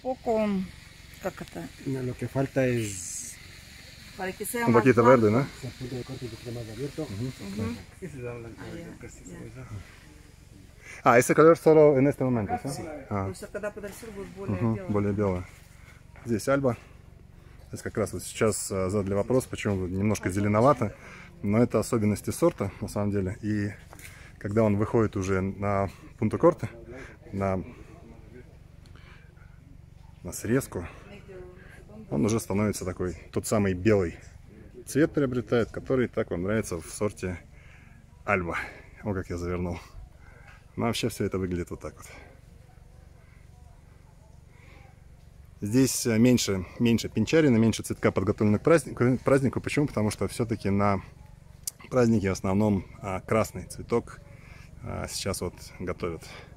poco, как это? Lo que falta es Para que sea Un más poquito blanco. verde, ¿no? el punto de corte un poquito más abierto. Ujú. Ese es blanco, ya, casi ya. esa. А, ese color solo en este momento, ¿sí? А, Потому что когда подольше будет более угу, белый. более белая. Здесь Альба. Здесь как раз вот сейчас задали вопрос, почему немножко зеленовато. Но это особенности сорта, на самом деле. И когда он выходит уже на пунто корте, на срезку, он уже становится такой, тот самый белый цвет приобретает, который так вам нравится в сорте Альба. Вот как я завернул. Но вообще все это выглядит вот так вот. Здесь меньше пинчарина, меньше цветка подготовлена к празднику. Почему? Потому что все-таки на празднике в основном красный цветок сейчас вот готовят.